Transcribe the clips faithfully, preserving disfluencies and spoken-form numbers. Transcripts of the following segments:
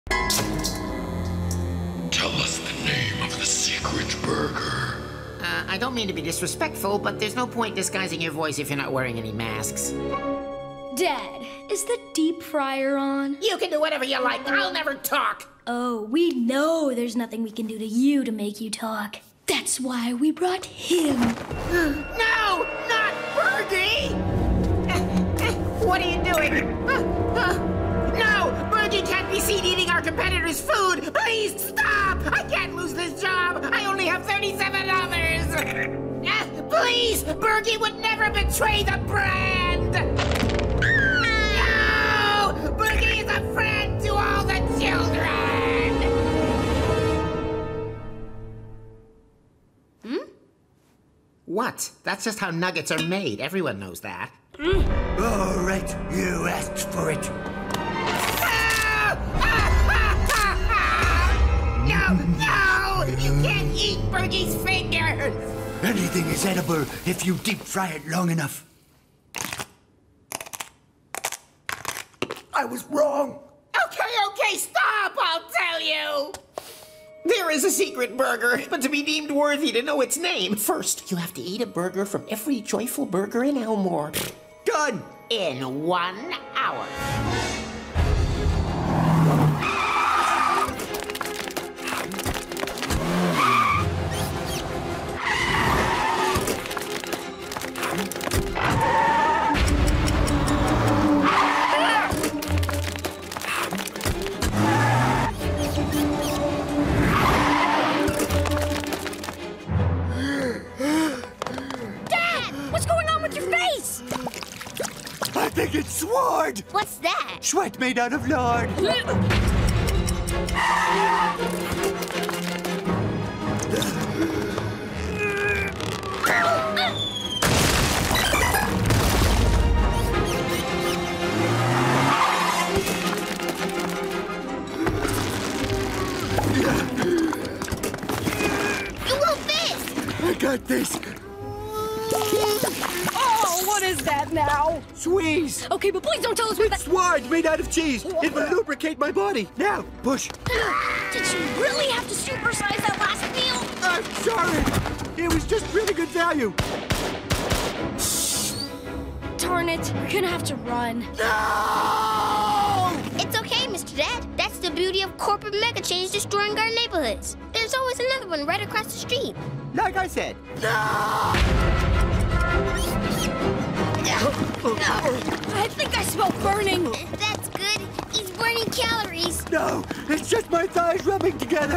Tell us the name of the secret burger. Uh, I don't mean to be disrespectful, but there's no point disguising your voice if you're not wearing any masks. Dad, is the deep fryer on? You can do whatever you like. I'll never talk. Oh, we know there's nothing we can do to you to make you talk. That's why we brought him. No, not Bergie! What are you doing? Uh, uh, no, Bergie can't be seen eating our competitors' food. Please stop! I can't lose this job. I only have thirty-seven others. Uh, please, Bergie would never betray the brand. No, Bergie is a friend to all the children. Hmm? What? That's just how nuggets are made. Everyone knows that. Mm. All right, you asked for it. No, no! You can't eat Bergie's fingers! Anything is edible if you deep fry it long enough. I was wrong. Okay, okay, stop! I'll tell you! There is a secret burger, but to be deemed worthy to know its name, first you have to eat a burger from every joyful burger in Elmore. Done! In one hour. I think it's sword! What's that? Sweat made out of lard. You won't fit! I got this. Oh, what is that now? Squeeze! Okay, but please don't tell us what that... Sword made out of cheese! It will lubricate my body! Now, push! Did you really have to supersize that last meal? I'm sorry! It was just really good value! Darn it, we're gonna have to run. No! It's okay, Mister Dad. That's the beauty of corporate mega chains destroying our neighborhoods. There's always another one right across the street. Like I said, no! I think I smell burning. That's good. He's burning calories. No, it's just my thighs rubbing together.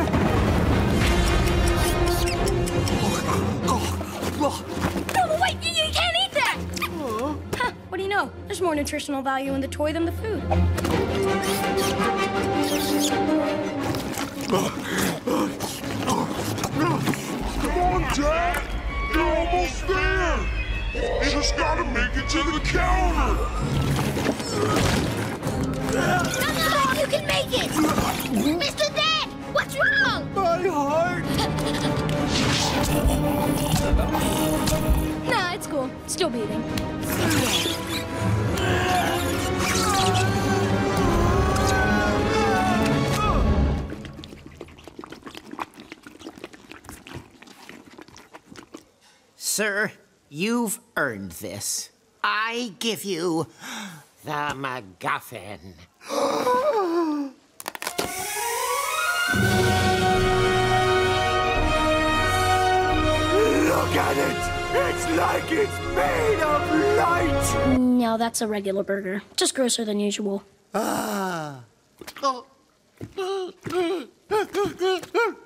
No, wait, you, you can't eat that! Huh, what do you know? There's more nutritional value in the toy than the food. Come on, Dad! You're almost there! You just gotta make it to the counter! No, no, you can make it! Mister Dad, what's wrong? My heart! Nah, it's cool. Still beating. Sir, you've earned this. I give you the MacGuffin. Look at it! It's like it's made of light! No, that's a regular burger. Just grosser than usual. Ah.